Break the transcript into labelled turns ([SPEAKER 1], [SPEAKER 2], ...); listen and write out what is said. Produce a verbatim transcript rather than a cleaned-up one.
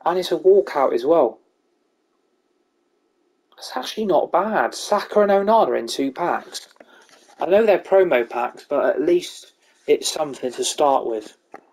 [SPEAKER 1] And it's a walkout as well. It's actually not bad. Saka and Onana in two packs. I know they're promo packs, but at least it's something to start with.